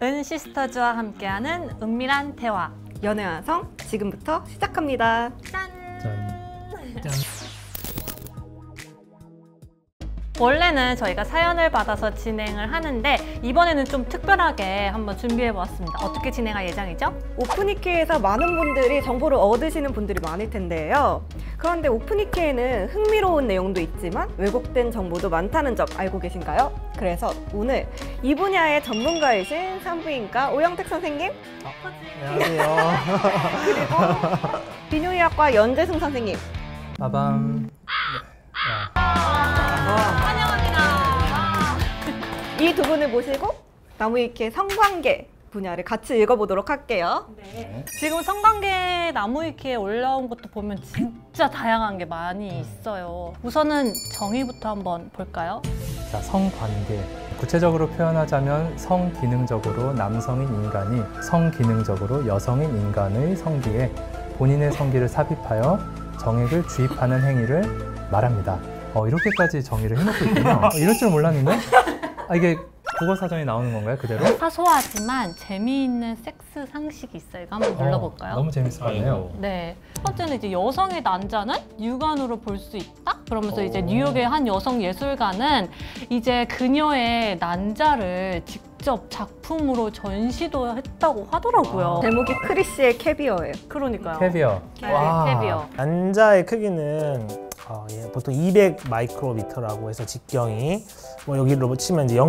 은시스터즈와 함께하는 은밀한 대화 연애완성 지금부터 시작합니다. 짠! 짠. 원래는 저희가 사연을 받아서 진행을 하는데 이번에는 좀 특별하게 한번 준비해보았습니다. 어떻게 진행할 예정이죠? 오픈이케에서 많은 분들이 정보를 얻으시는 분들이 많을 텐데요. 그런데 오픈이케에는 흥미로운 내용도 있지만 왜곡된 정보도 많다는 점 알고 계신가요? 그래서 오늘 이 분야의 전문가이신 산부인과 오영택 선생님 안녕하세요. 그리고 비뇨의학과 연재승 선생님 빠밤. 환영합니다. 이 두 분을 모시고 나무위키의 성관계 분야를 같이 읽어보도록 할게요. 네. 지금 성관계 나무위키에 올라온 것도 보면 진짜 다양한 게 많이 있어요. 우선은 정의부터 한번 볼까요? 자, 성관계. 구체적으로 표현하자면 성기능적으로 남성인 인간이 성기능적으로 여성인 인간의 성기에 본인의 성기를 삽입하여 정액을 주입하는 행위를 말합니다. 이렇게까지 정의를 해놓고 있군요. 이럴 줄 몰랐는데? 이게 국어사전에 나오는 건가요? 그대로? 사소하지만 재미있는 섹스 상식이 있어요. 이거 한번 눌러볼까요? 너무 재밌을 것 같네요. 네. 첫 번째는 이제 여성의 난자는 육안으로 볼 수 있다? 그러면서 이제 뉴욕의 한 여성 예술가는 이제 그녀의 난자를 직접 작품으로 전시도 했다고 하더라고요. 제목이 크리시의 캐비어예요. 그러니까요. 캐비어. 캐비어. 난자의 크기는 보통 200 마이크로미터라고 해서 직경이 여기로 치면 이제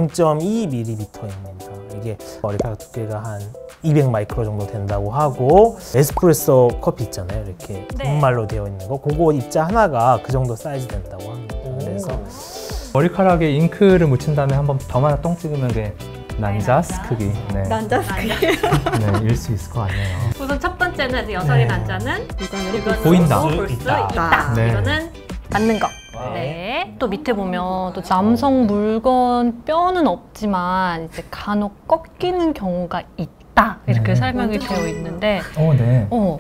0.2mm입니다. 이게 머리카락 두께가 한 200 마이크로 정도 된다고 하고 에스프레소 커피 있잖아요. 이렇게 분말로 되어 있는 거 그거 입자 하나가 그 정도 사이즈 된다고 합니다. 그래서 머리카락에 잉크를 묻힌 다음에 한번 점 하나 똥 찍으면 그게 난자스 크기. 네. 난자스 크기. 네, 일 수 있을 것 같네요. 우선 첫 번째는 여성의 난자는 육안으로 보인다. 볼 수 있다. 네. 이거는 맞는 거. 네. 또 밑에 보면 또 남성 물건 뼈는 없지만 이제 간혹 꺾이는 경우가 있다. 이렇게 설명이 되어 있는데. 네. 어.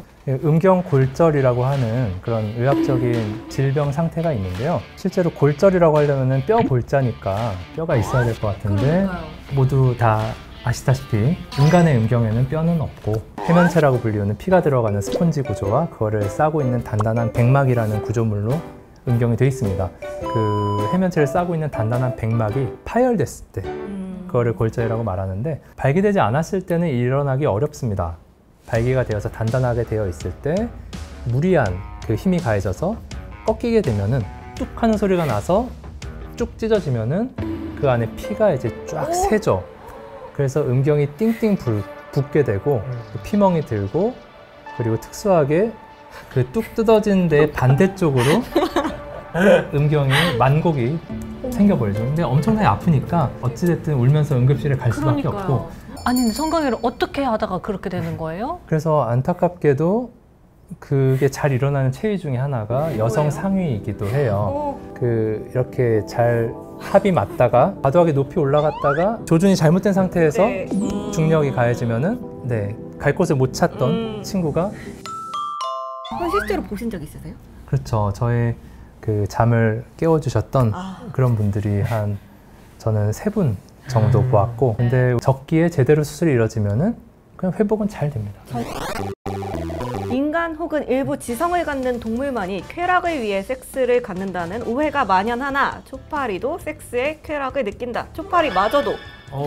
음경골절이라고 하는 그런 의학적인 질병 상태가 있는데요. 실제로 골절이라고 하려면 뼈 골자니까 뼈가 있어야 될 것 같은데 그러니까요. 모두 다 아시다시피 인간의 음경에는 뼈는 없고 해면체라고 불리우는 피가 들어가는 스펀지 구조와 그거를 싸고 있는 단단한 백막이라는 구조물로 음경이 되어 있습니다. 그 해면체를 싸고 있는 단단한 백막이 파열됐을 때 그거를 골절이라고 말하는데 발기되지 않았을 때는 일어나기 어렵습니다. 발기가 되어서 단단하게 되어 있을 때 무리한 그 힘이 가해져서 꺾이게 되면은 뚝 하는 소리가 나서 쭉 찢어지면은 그 안에 피가 이제 쫙 새죠. 그래서 음경이 띵띵 붓게 되고 피멍이 들고 그리고 특수하게 그 뚝 뜯어진 데 반대쪽으로 음경이 만곡이 생겨버리죠. 근데 엄청나게 아프니까 어찌됐든 울면서 응급실에 갈 수밖에 없고 아니 근데 성관계를 어떻게 하다가 그렇게 되는 거예요? 그래서 안타깝게도 그게 잘 일어나는 체위 중에 하나가 여성 상위이기도 해요. 이렇게 잘 합이 맞다가 과도하게 높이 올라갔다가 조준이 잘못된 상태에서 중력이 가해지면은 갈 곳을 못 찾던 친구가 실제로 보신 적 있으세요? 그렇죠. 저의 그 잠을 깨워주셨던 그런 분들이 저는 3분 정도 보았고 근데 적기에 제대로 수술이 이루어지면은 그냥 회복은 잘 됩니다. 인간 혹은 일부 지성을 갖는 동물만이 쾌락을 위해 섹스를 갖는다는 오해가 만연하나 초파리도 섹스에 쾌락을 느낀다. 초파리마저도.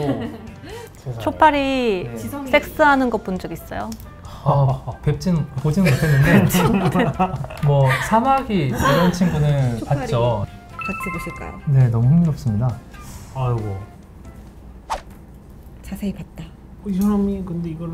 초파리 섹스하는 거 본 적 있어요? 보지는 못했는데 뭐 사마귀 이런 친구는 초파리. 봤죠. 같이 보실까요? 네, 너무 흥미롭습니다. 아이고 자세히 봤다. 이 사람이 근데 이거를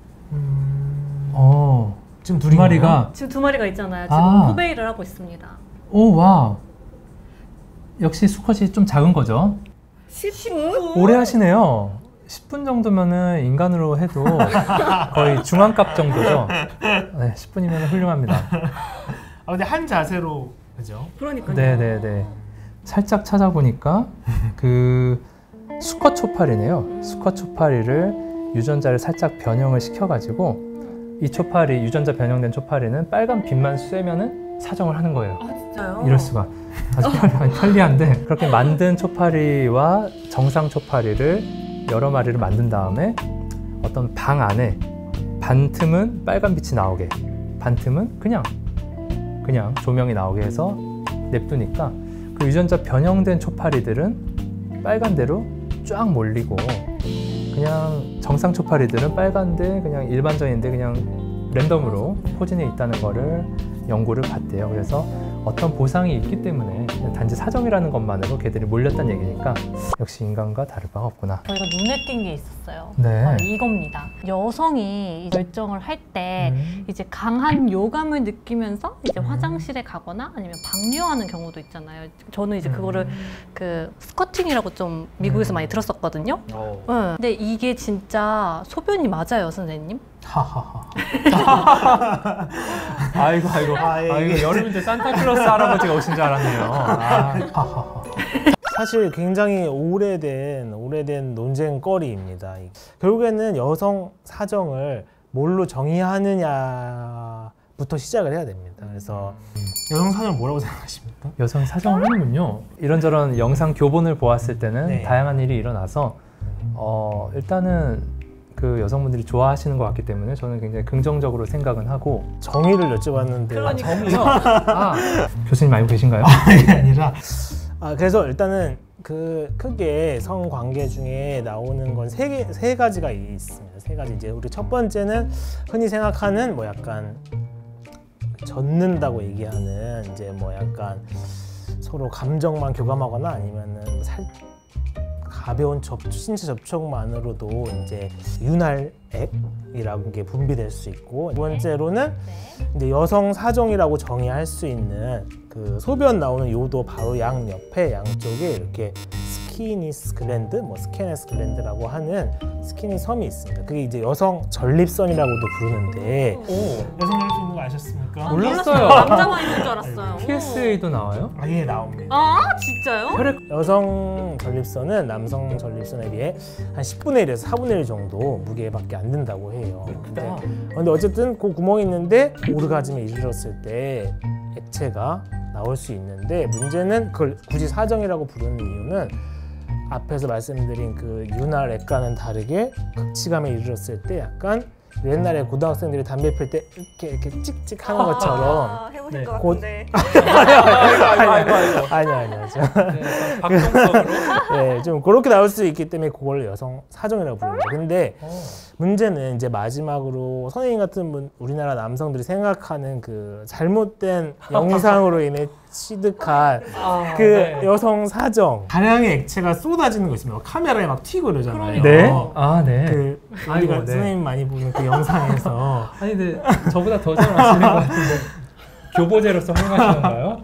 지금 두 마리가 지금 2마리가 있잖아요. 지금 후베이를 하고 있습니다. 와 역시 수컷이 좀 작은 거죠. 10분? 오래 하시네요. 10분 정도면은 인간으로 해도 거의 중앙값 정도죠. 네, 10분이면 훌륭합니다. 근데 한 자세로 그죠? 그러니까요. 네네네. 살짝 찾아보니까 그 수컷 초파리네요. 수컷 초파리를 유전자를 살짝 변형을 시켜가지고 이 초파리, 유전자 변형된 초파리는 빨간 빛만 쐬면은 사정을 하는 거예요. 진짜요? 이럴 수가. 아주 편리한데 그렇게 만든 초파리와 정상 초파리를 여러 마리를 만든 다음에 어떤 방 안에 반 틈은 빨간 빛이 나오게, 반 틈은 그냥 조명이 나오게 해서 냅두니까 그 유전자 변형된 초파리들은 빨간대로 쫙 몰리고 그냥 정상 초파리들은 빨간데 그냥 일반적인데 그냥 랜덤으로 포진해 있다는 거를 연구를 봤대요. 그래서 어떤 보상이 있기 때문에 단지 사정이라는 것만으로 걔들이 몰렸다는 얘기니까 역시 인간과 다를 바가 없구나. 저희가 눈에 띈 게 있었어요. 네. 이겁니다. 여성이 결정을 할 때 이제 강한 요감을 느끼면서 이제 화장실에 가거나 아니면 방류하는 경우도 있잖아요. 저는 이제 그거를 그 스쿼팅이라고 좀 미국에서 많이 들었었거든요. 네. 근데 이게 진짜 소변이 맞아요, 선생님? 하하하. 아이고 여름인데 산타클로스 할아버지가 오신 줄 알았네요. 하하하. 사실 굉장히 오래된 논쟁거리입니다. 결국에는 여성 사정을 뭘로 정의하느냐부터 시작을 해야 됩니다. 그래서 여성 사정을 뭐라고 생각하십니까? 여성 사정은요, 이런저런 영상 교본을 보았을 때는 네. 다양한 일이 일어나서 일단은 그 여성분들이 좋아하시는 것 같기 때문에 저는 굉장히 긍정적으로 생각은 하고. 정의를 여쭤봤는데 정의요? 교수님 알고 계신가요? 그게 아니라 그래서 일단은 그 크게 성관계 중에 나오는 건 세 가지가 있습니다. 세 가지. 이제 우리 첫 번째는 흔히 생각하는 뭐 약간 젖는다고 얘기하는 이제 뭐 약간 서로 감정만 교감하거나 아니면은 가벼운 신체 접촉만으로도 이제 윤활액이라는 게 분비될 수 있고, 두 번째로는 이제 여성 사정이라고 정의할 수 있는 그 소변 나오는 요도 바로 양옆에 양쪽에 이렇게 스키니스 글랜드, 뭐 스케네스 글랜드라고 하는 스키니 섬이 있습니다. 그게 이제 여성 전립선이라고도 부르는데 여성 전립선 거 아셨습니까? 몰랐어요. 남자만 있는 줄 알았어요. PSA도 나와요? 아예 나옵니다. 아, 진짜요? 여성 전립선은 남성 전립선에 비해 한 10분의 1에서 4분의 1 정도 무게밖에 안 된다고 해요. 근데 어쨌든 그 구멍이 있는데 오르가즘에 이르렀을 때 액체가 나올 수 있는데, 문제는 그걸 굳이 사정이라고 부르는 이유는 앞에서 말씀드린 그 윤활액과는 다르게 극치감에 이르렀을 때 약간 옛날에 고등학생들이 담배 필 때 이렇게 찍찍 하는 것처럼 해보실 네. 것 같은데. 아니요. 박동성으로? 네, 좀 그렇게 나올 수 있기 때문에 그걸 여성 사정이라고 부릅니다. 근데 문제는 이제 마지막으로 선생님 같은 우리나라 남성들이 생각하는 그 잘못된 영상으로 인해 취득한 그 여성 사정, 다량의 액체가 쏟아지는 거 있습니다. 카메라에 막 튀고 이러잖아요. 네? 네. 그 우리가 선생님 많이 보는 그 영상에서 아니 근데 저보다 더 잘 아시는 것 같은데 교보제로서 활용하시는가요?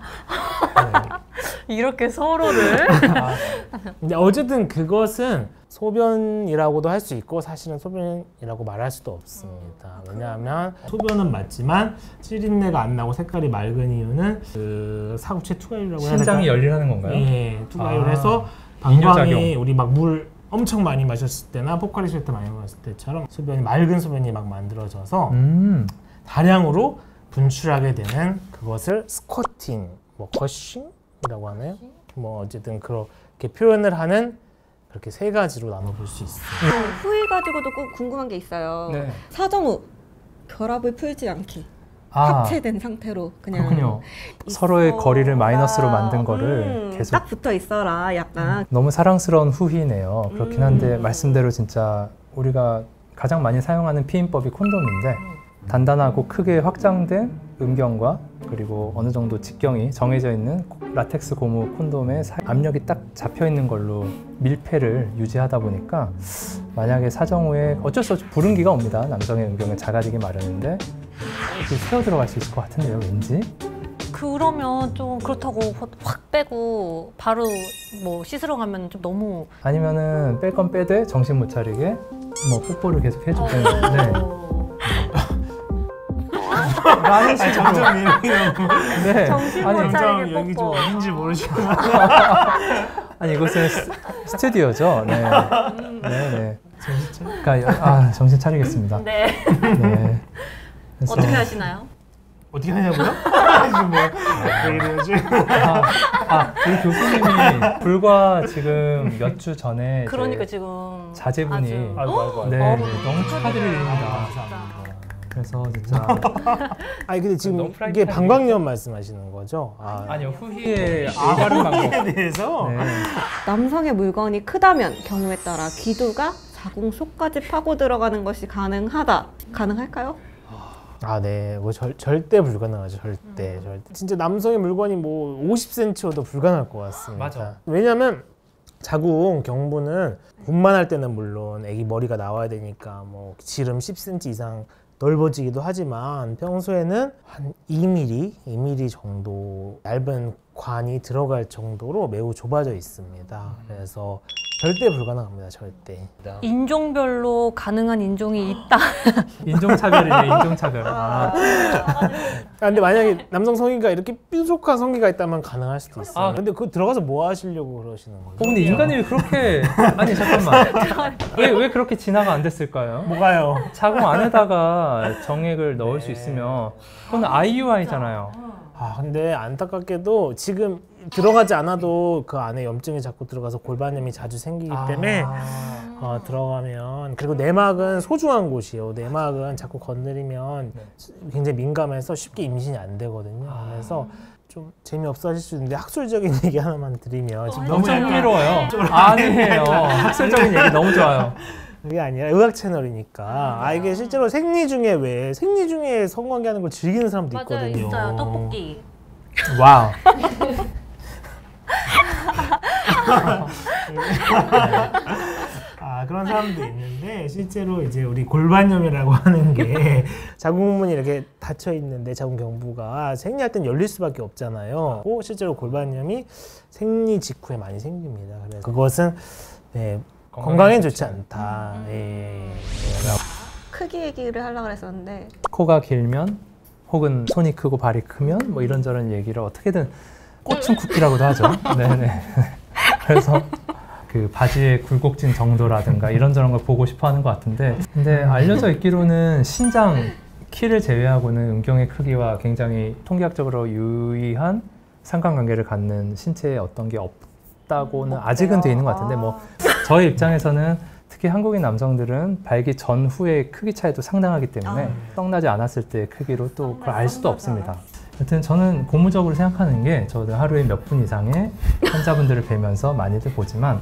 이렇게 서로를. 근데 어쨌든 그것은 소변이라고도 할 수 있고 사실은 소변이라고 말할 수도 없습니다. 왜냐하면 소변은 맞지만 찌린내가 안 나고 색깔이 맑은 이유는 그 사구체 투과율이라고 해야 될까요? 신장이 열리라는 건가요? 네, 투과율을 해서 방광이 우리 막 물 엄청 많이 마셨을 때나 포카리 스웨트 많이 마셨을 때처럼 소변이 맑은 소변이 막 만들어져서 다량으로 분출하게 되는 그것을 스쿼팅, 뭐 거싱이라고 하나요? 뭐 어쨌든 그렇게 표현을 하는, 그렇게 세 가지로 나눠볼 수 있어요. 후위 가지고도 꼭 궁금한 게 있어요. 네. 사정 후 결합을 풀지 않기. 합체된 상태로 그냥 그렇군요. 서로의 거리를 마이너스로 만든 거를 계속 딱 붙어 있어라, 약간. 너무 사랑스러운 후희네요. 그렇긴 한데 말씀대로 진짜 우리가 가장 많이 사용하는 피임법이 콘돔인데, 단단하고 크게 확장된 음경과 그리고 어느 정도 직경이 정해져 있는 라텍스 고무 콘돔에 압력이 딱 잡혀 있는 걸로 밀폐를 유지하다 보니까 만약에 사정 후에 어쩔 수 없이 부른기가 옵니다. 남성의 음경은 작아지기 마련인데 새어 들어갈 수 있을 것 같은데요, 왠지? 그러면 좀 그렇다고 확 빼고 바로 뭐 씻으러 가면 좀 너무. 아니면은 뺄 건 빼되 정신 못 차리게 뭐 뽀뽀를 계속 해주는데 라는 식으로. 점점 얘기가 네. 정신 못 아니, 차리게 여기 좀 뽀뽀. 어딘지 모르시고. 아니 이곳은 스튜디오죠. 네. 네. 그러니까 정신 차리겠습니다. 네. 네. 그래서 어떻게 하시나요? 어떻게 하냐고요? 지금 뭐 얘기를 해야지. 우리 교수님이 불과 지금 몇 주 전에 그러니까 이제 지금 자제분이 아주. 네, 너무 너무 축하드립니다. 감사합니다. 그래서 진짜 아니 근데 지금 너무 이게 프라이빗하게 방광염 말씀하시는 거죠? 아니요 후희의 올바른 방법. 에 대해서 네. 남성의 물건이 크다면 경우에 따라 기두가 자궁 속까지 파고 들어가는 것이 가능하다. 가능할까요? 아, 네. 뭐 절대 불가능하죠. 절대. 진짜 남성의 물건이 뭐 50cm여도 불가능할 것 같습니다. 맞아. 왜냐면 자궁 경부는 분만할 때는 물론 아기 머리가 나와야 되니까 뭐 지름 10cm 이상 넓어지기도 하지만 평소에는 한 2mm 정도 얇은 관이 들어갈 정도로 매우 좁아져 있습니다. 그래서 절대 불가능합니다. 절대. 인종별로 가능한 인종이 있다. 인종차별이네 인종차별. 근데 만약에 남성 성기가 이렇게 뾰족한 성기가 있다면 가능할 수도 있어요. 아. 근데 그거 들어가서 뭐 하시려고 그러시는 거죠? 근데 인간이 왜 그렇게 아니 잠깐만 왜 그렇게 진화가 안 됐을까요? 뭐가요? 자궁 안에다가 정액을 넣을 수 네. 있으면 그건 IUI잖아요. 아 근데 안타깝게도 지금 들어가지 않아도 그 안에 염증이 자꾸 들어가서 골반염이 자주 생기기 때문에 들어가면 그리고 내막은 소중한 곳이에요. 내막은 자꾸 건드리면 굉장히 민감해서 쉽게 임신이 안 되거든요. 그래서 좀 재미없어 하실 수 있는데 학술적인 얘기 하나만 드리면 지금 너무 약간 흥미로워요. 아니에요. 학술적인 얘기 너무 좋아요. 그게 아니라 의학 채널이니까 이게 실제로 생리 중에 성관계하는 걸 즐기는 사람도 있거든요. 있어요. 떡볶이. 와우. 그런 사람도 있는데 실제로 이제 우리 골반염이라고 하는 게 자궁문이 이렇게 닫혀 있는데 자궁 경부가 생리할 땐 열릴 수밖에 없잖아요. 실제로 골반염이 생리 직후에 많이 생깁니다. 그래서 그것은 건강에 좋지 않다. 크기 얘기를 하려고 그랬었는데 코가 길면 혹은 손이 크고 발이 크면 뭐 이런저런 얘기를 어떻게든 꽃은 쿠키라고도 하죠. 네네. 그래서 그 바지의 굴곡진 정도라든가 이런저런 걸 보고 싶어 하는 것 같은데 근데 알려져 있기로는 신장 키를 제외하고는 음경의 크기와 굉장히 통계학적으로 유의한 상관관계를 갖는 신체에 어떤 게 없다고는 아직은 돼 있는 것 같은데 뭐 저의 입장에서는 특히 한국인 남성들은 발기 전후의 크기 차이도 상당하기 때문에 떡나지 않았을 때의 크기로 또 그걸 알 수도 없습니다. 여튼 저는 고무적으로 생각하는 게 저도 하루에 몇 분 이상의 환자분들을 뵈면서 많이들 보지만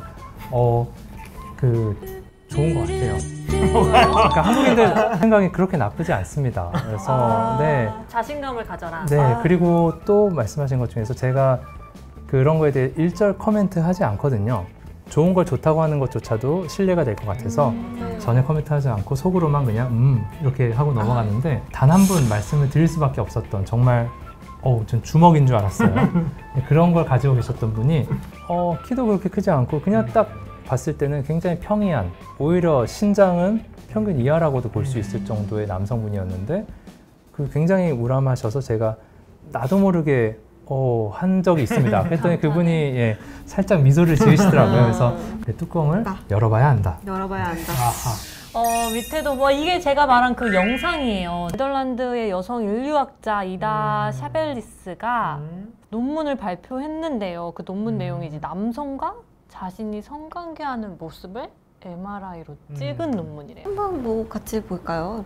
좋은 것 같아요. 그러니까 한국인들 생각이 그렇게 나쁘지 않습니다. 그래서 네. 자신감을 가져라. 네, 그리고 또 말씀하신 것 중에서 제가 그런 거에 대해 일절 코멘트 하지 않거든요. 좋은 걸 좋다고 하는 것조차도 신뢰가 될 것 같아서 전혀 코멘트하지 않고 속으로만 그냥 이렇게 하고 넘어가는데 단 한 분 말씀을 드릴 수밖에 없었던 정말 전 주먹인 줄 알았어요. 그런 걸 가지고 계셨던 분이 키도 그렇게 크지 않고 그냥 딱 봤을 때는 굉장히 평이한 오히려 신장은 평균 이하라고도 볼 수 있을 정도의 남성분이었는데 굉장히 우람하셔서 제가 나도 모르게 한 적이 있습니다. 그랬더니 그분이 살짝 미소를 지으시더라고요. 그래서 뚜껑을 열어봐야 한다. 열어봐야 한다. 밑에도 뭐 이게 제가 말한 그 영상이에요. 네덜란드의 여성 인류학자 이다 샤벨리스가 논문을 발표했는데요. 그 논문 내용이 이제 남성과 자신이 성관계하는 모습을 MRI로 찍은 논문이래요. 한번 뭐 같이 볼까요?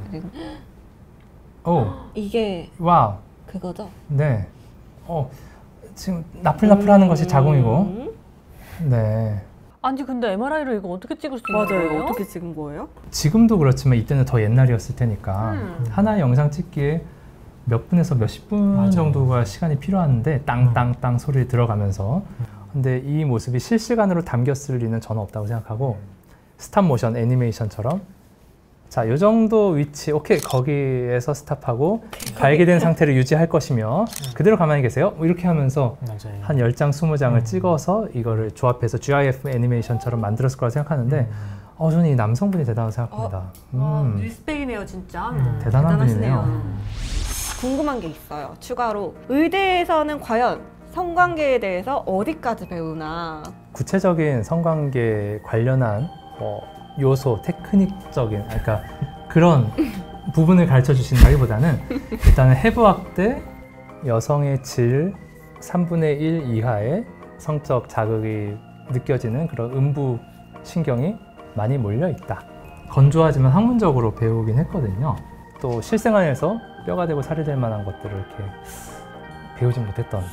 이게 와우. 그거죠? 네. 지금 나풀나풀하는 것이 자궁이고. 네. 아니 근데 MRI로 이거 어떻게 찍을 수 있는 거예요? 맞아요. 어떻게 찍은 거예요? 지금도 그렇지만 이때는 더 옛날이었을 테니까 하나의 영상 찍기에 몇 분에서 몇십 분 정도가 시간이 필요한데 땅땅땅 소리 들어가면서 근데 이 모습이 실시간으로 담겼을 리는 저는 없다고 생각하고 스탑 모션 애니메이션처럼 자, 이 정도 위치, 오케이, 거기에서 스탑하고 발기된 상태를 유지할 것이며 그대로 가만히 계세요. 이렇게 하면서 한 10장, 20장을 찍어서 이거를 조합해서 GIF 애니메이션처럼 만들었을 거라 생각하는데 저는 이 남성분이 대단하다고 생각합니다. 리스펙이네요, 진짜. 대단한 분이네요. 궁금한 게 있어요. 추가로 의대에서는 과연 성관계에 대해서 어디까지 배우나? 구체적인 성관계 관련한 요소, 테크닉적인, 그러니까 그런 부분을 가르쳐 주신다기보다는 일단은 해부학 때 여성의 질 3분의 1 이하의 성적 자극이 느껴지는 그런 음부 신경이 많이 몰려 있다. 건조하지만 학문적으로 배우긴 했거든요. 또 실생활에서 뼈가 되고 살이 될 만한 것들을 이렇게 배우진 못했던.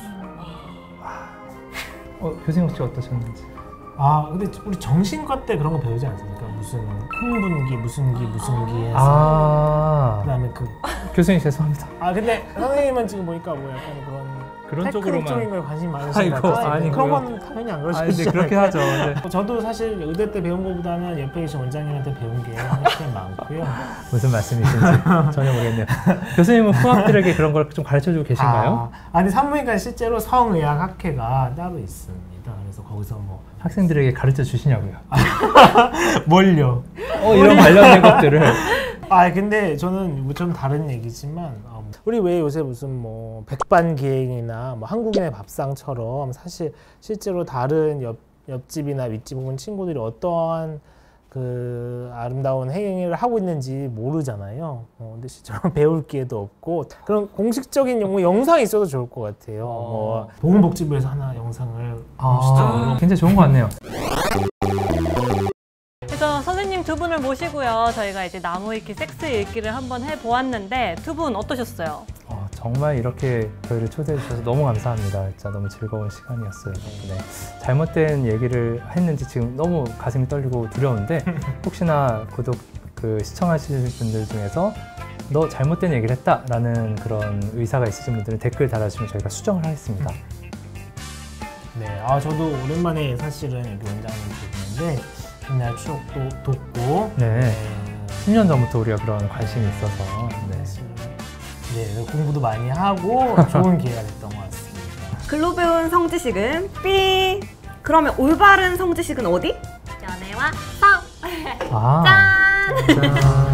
교수님 혹시 어떠셨는지? 근데 우리 정신과 때 그런 거 배우지 않습니까? 무슨 흥분기, 무슨 기 해서 그다음에 교수님 죄송합니다. 근데 선생님은 지금 보니까 뭐 약간 그런 쪽으로만 쪽인 거에 관심이 많으신 것 같아요. 아니고요. 그런 건 당연히 안 그러시죠. 네, 그렇게 하죠. 네. 저도 사실 의대 때 배운 것보다는 옆에 계신 원장님한테 배운 게 훨씬 많고요. 무슨 말씀이신지 전혀 모르겠네요. 교수님은 후학들에게 그런 걸 좀 가르쳐주고 계신가요? 아니 산부인과 실제로 성의학학회가 따로 있습니다. 그래서 거기서 뭐 학생들에게 가르쳐 주시냐고요? 뭘요? 이런 관련된 것들을. 근데 저는 좀 다른 얘기지만 우리 왜 요새 무슨 뭐 백반기행이나 뭐 한국인의 밥상처럼 사실 실제로 다른 옆집이나 윗집 혹은 친구들이 어떠한 그 아름다운 행위를 하고 있는지 모르잖아요. 근데 실제로 배울 기회도 없고 그런 공식적인 영상이 있어도 좋을 것 같아요. 뭐 보건복지부에서 하나 영상을 보시죠. 굉장히 좋은 것 같네요. 그래서 선생님 두 분을 모시고요. 저희가 이제 나무 읽기, 섹스 읽기를 한번 해보았는데 두 분 어떠셨어요? 정말 이렇게 저희를 초대해 주셔서 너무 감사합니다. 진짜 너무 즐거운 시간이었어요. 덕분에. 잘못된 얘기를 했는지 지금 너무 가슴이 떨리고 두려운데 혹시나 시청하실 분들 중에서 너 잘못된 얘기를 했다라는 그런 의사가 있으신 분들은 댓글 달아주시면 저희가 수정을 하겠습니다. 네, 저도 오랜만에 사실은 여기 원장님 뵙는데 옛날 추억도 돋고 네. 10년 전부터 우리가 그런 관심이 있어서 공부도 많이 하고 좋은 기회가 됐던 것 같습니다. 글로 배운 성지식은 삐. 그러면 올바른 성지식은 어디? 연애와 성! 짠!